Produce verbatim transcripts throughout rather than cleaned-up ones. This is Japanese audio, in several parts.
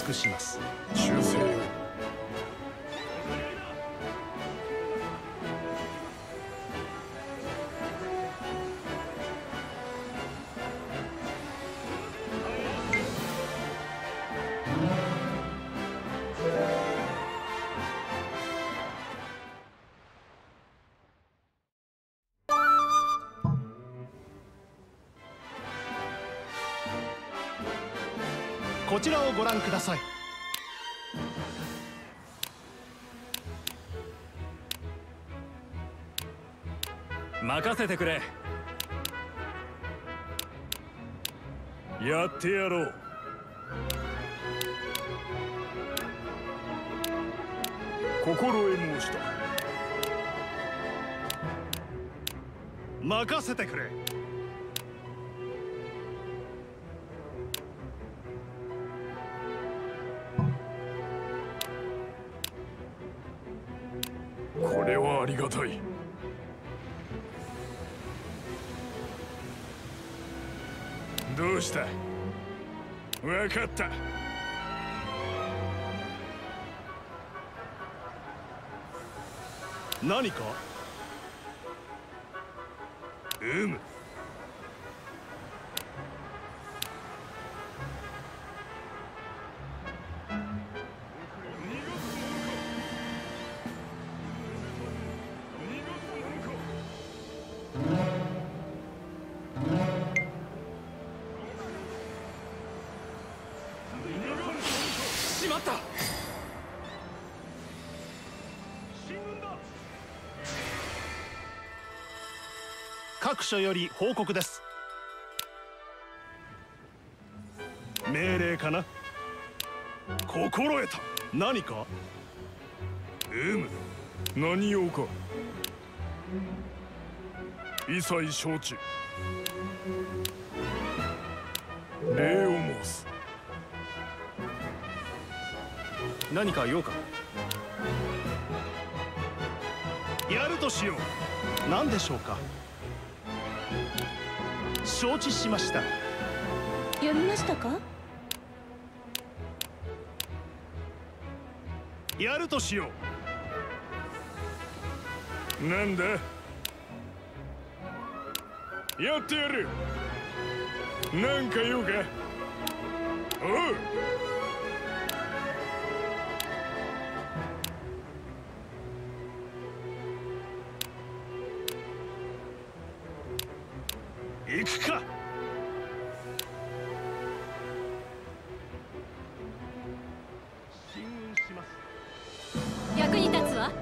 くします。 修正を。 こちらをご覧ください。 任せてくれ。やってやろう。心得申した。 任せてくれ。 これはありがたい。どうした？分かった。 何か？ うむ。 しまった。 各所より報告です。命令かな？ 心得た。 何か？ うむ。何用か。一切承知。礼を申す。 何か用か。 やるとしよう。何でしょうか。承知しました。 読みましたか？ やるとしよう。なんだ。やってやる。なんか用か。おう。 行くか。進軍します。 役に立つわ。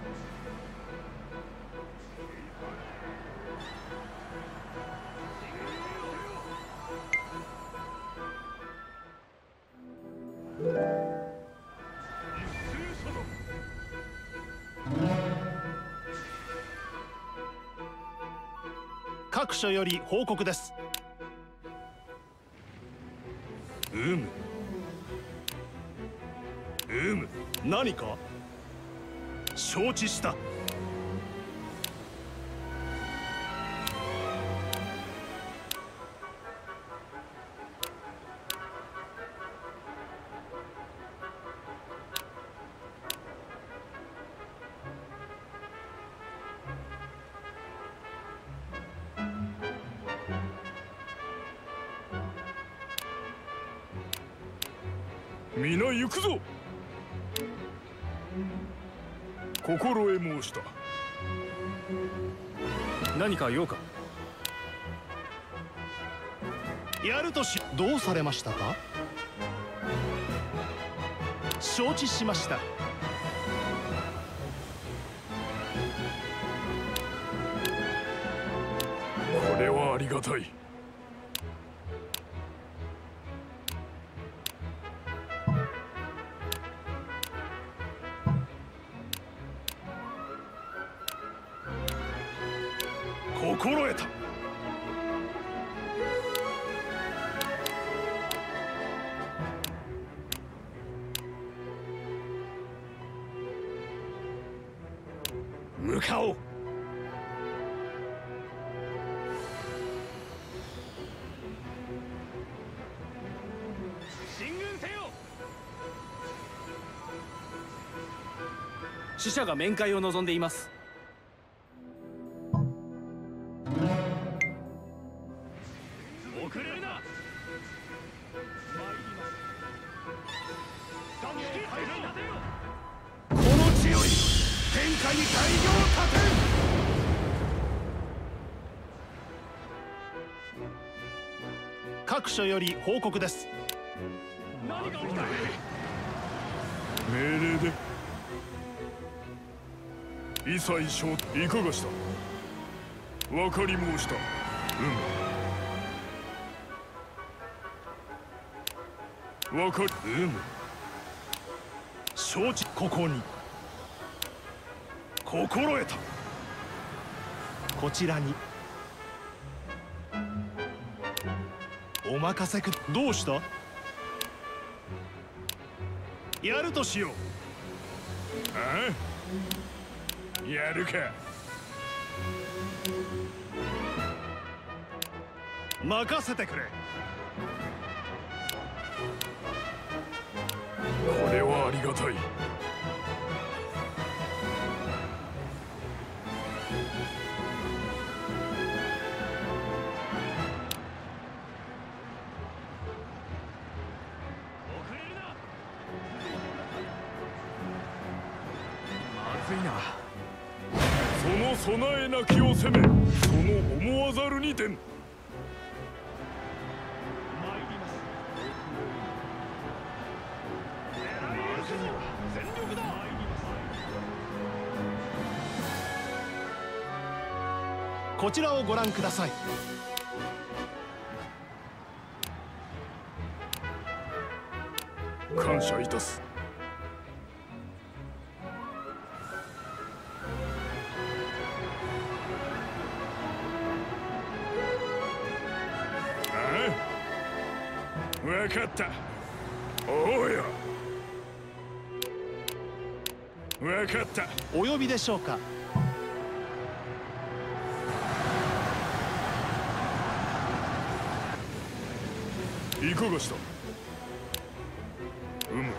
各所より報告です。 うむ。うむ。 何か？承知した。 皆行くぞ。心得申した。 何か用か。 やるとし。どうされましたか？承知しました。 これはありがたい。 心得た。向かおう。進軍せよ。 使者が面会を望んでいます。 遅れるな。 この地より天下に大業を立てる。各所より報告です。 何が起きた。 命令で異彩将いかがした。分かり申した。うむ分かりうむ承知。ここに心得た。こちらにお任せく。どうした。やるとしよう。ああやるか。任せてくれ。これはありがたい。その備えなきを攻め、その思わざるにてん。こちらをご覧ください。感謝いたす。分かった。おうよ。分かった。お呼びでしょうか。いかがした。うむ。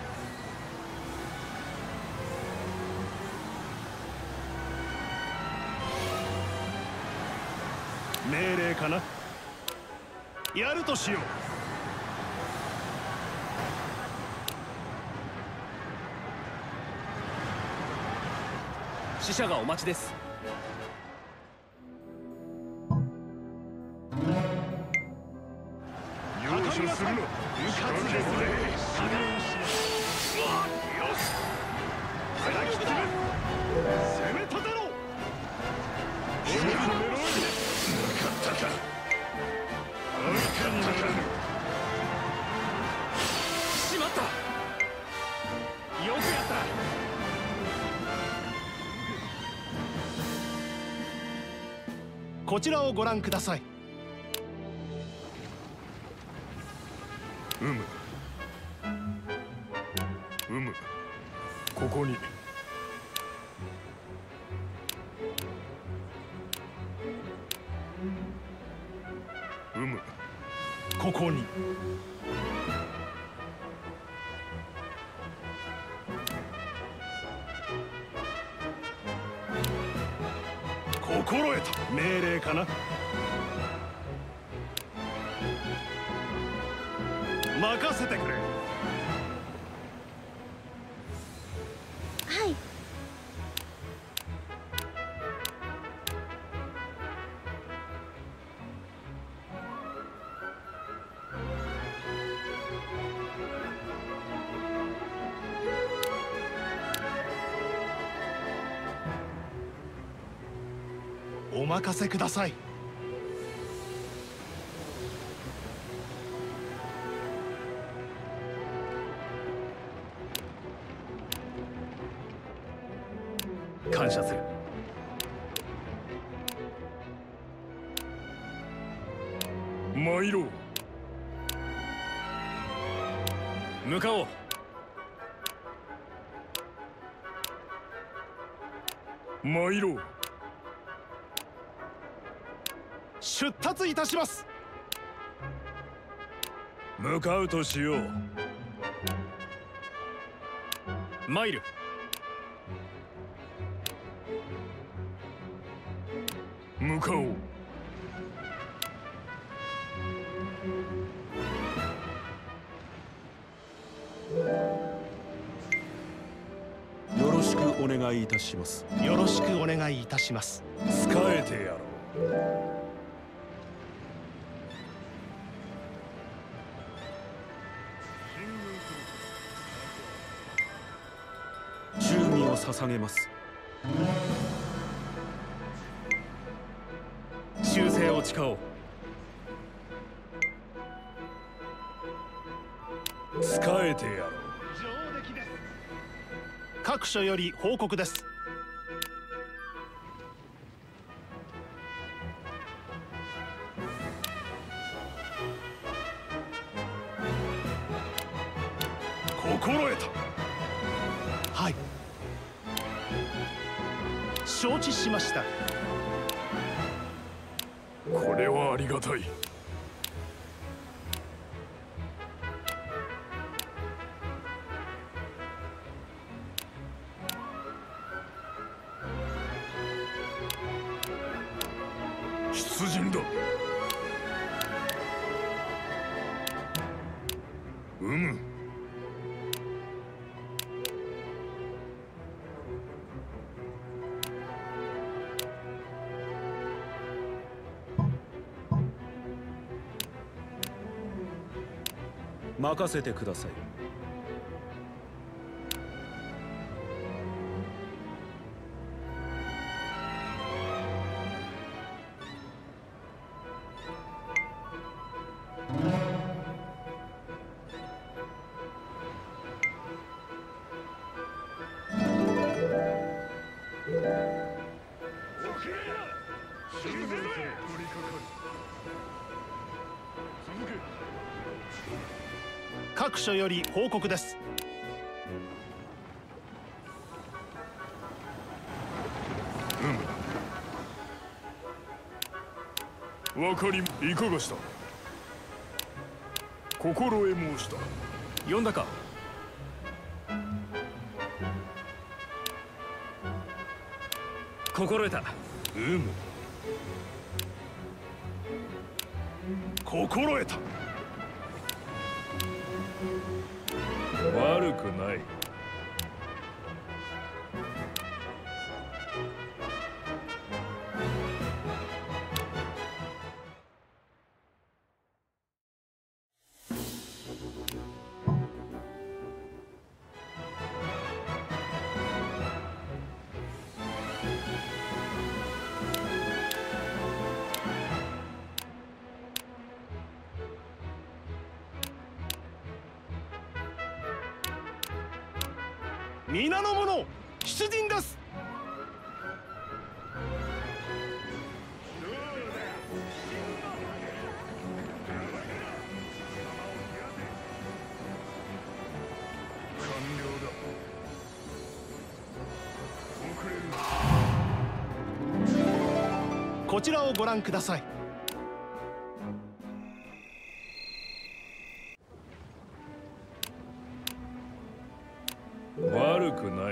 命令かな。やるとしよう。 使者がお待ちです。 容赦するな。うかつですね。よし。攻め立てろ。決めろ。なかったか。なかったか。 しまった。よくやった。 こちらをご覧ください。うむうむ。ここにうむ。ここに心得た。命令かな。任せてくれ。 はい。 お任せください。 感謝する。 参ろう。 向かおう。 参ろう。出立いたします。向かうとしよう。 参る。 向かおう。 よろしくお願いいたします。 よろしくお願いいたします。 使えてやろう。忠義を捧げます。 忠誠を誓おう。使えてやろう。 上出来です。各所より報告です。 心得た。 はい。承知しました。 これはありがたい。出陣だ。うむ。 任せてください。 各所より報告です。 うむ。わかり、いかがした。心得申した。呼んだか。心得た。うむ。心得た。悪くない。 皆の者、出陣です。こちらをご覧ください。 悪くない。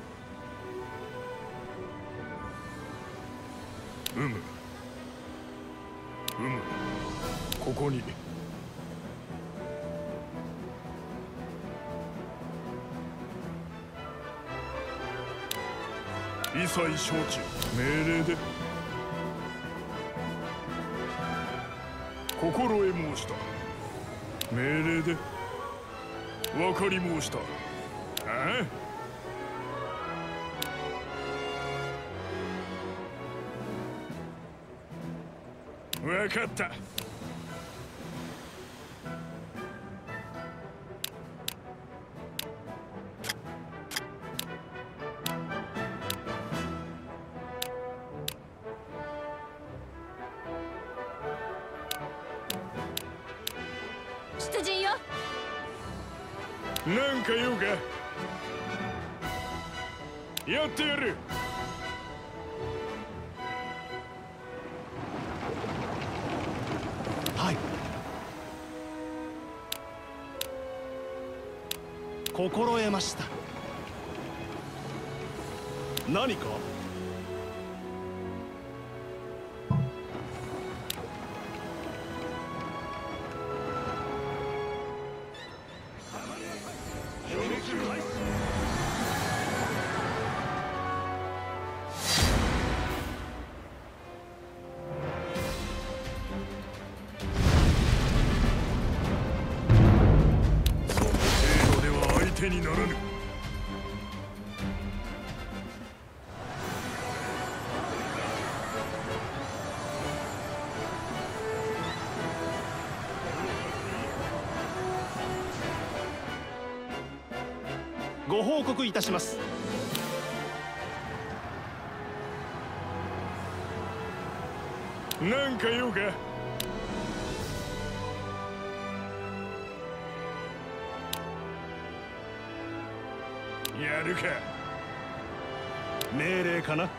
うむ。うむ。ここに。一切承知。命令で。心得申した。命令で。分かり申した。ああ、分かった。 出陣よ。 なんか用か。やってやる。 はい。心得ました。何か。 にならぬ。 ご報告いたします。 なんか用か。やるか。 命令かな。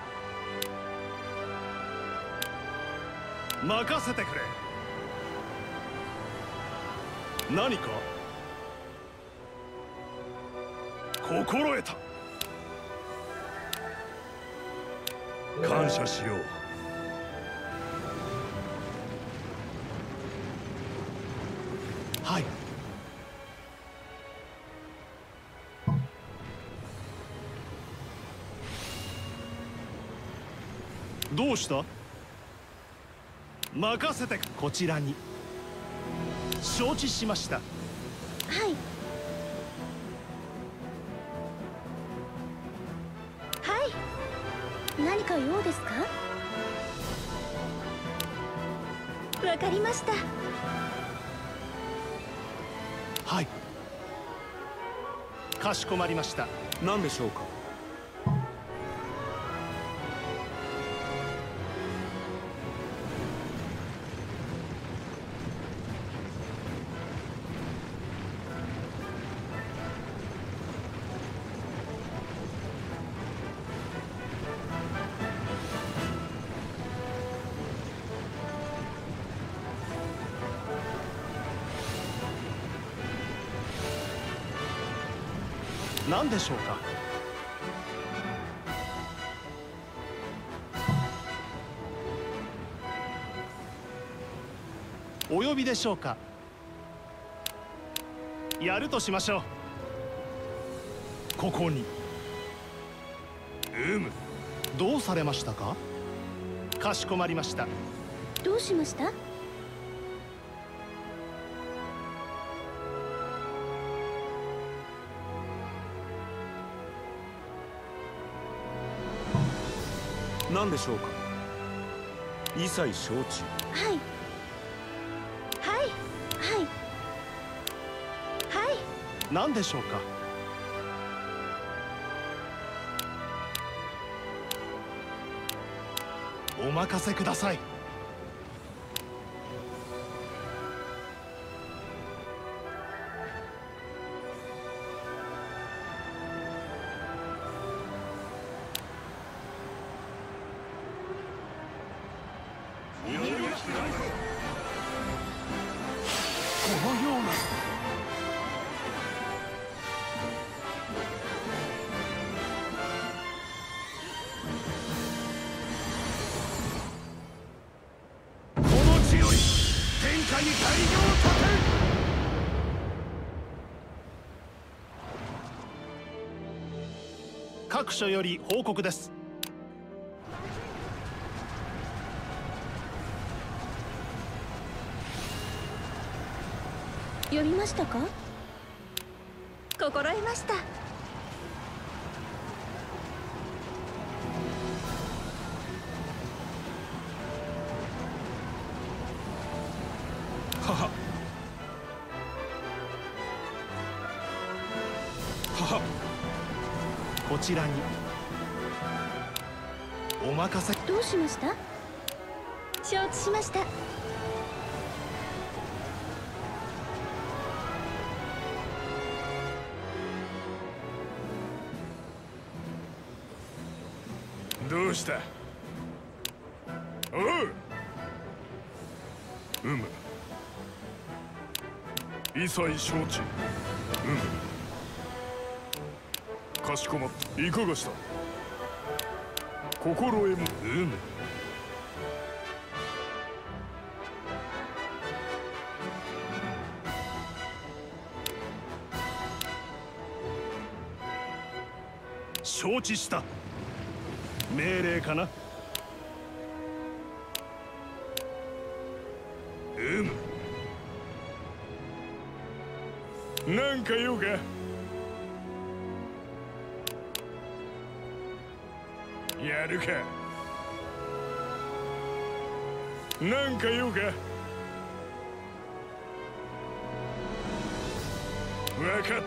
任せてくれ。何か心得た。 感謝しよう。 はい。どうした？任せて。こちらに。承知しました。 はい。はい。何か用ですか？わかりました。 はい。かしこまりました。 何でしょうか。 何でしょうか。お呼びでしょうか。やるとしましょう。ここに。 うむ。 どうされましたか。かしこまりました。 どうしました？ 何でしょうか。一切承知。 はいはいはいはい。 何でしょうか。お任せください。このような。 この地より天下に大業を立て。各所より報告です。 読みましたか？心得ました。 はははは。 こちらに。お任せ。 どうしました？承知しました。 どうした。おう。うむ。一切承知。うむ。かしこまった。いかがした。心得も。うむ。 承知した。命令かな。 うむ。なんか用か。 やるか。なんか用か。わかった。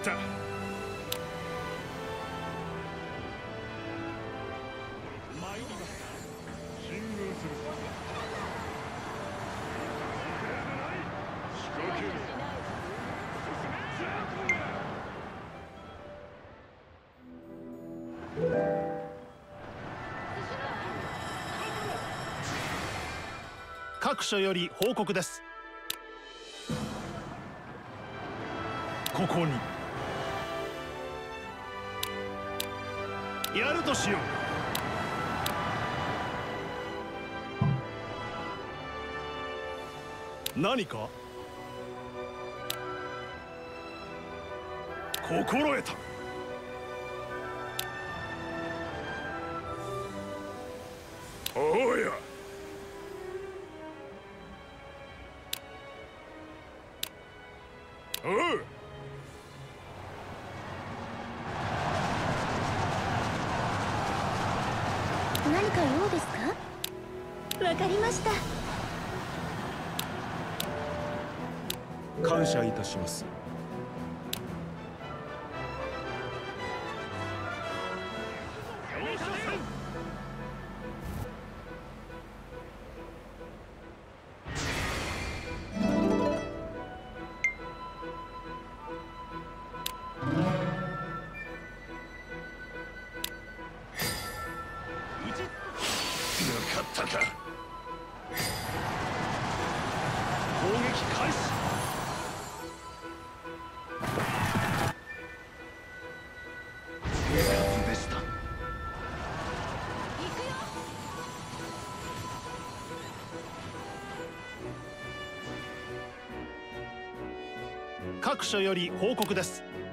参ります。 進軍する。仕掛ける。 各所より報告です。ここにやるとしよう。何か心得た。 おうや。おう。 何か用ですか？わかりました。 感謝いたします。 なかったか。 攻撃開始。手数でした。 各所より報告です。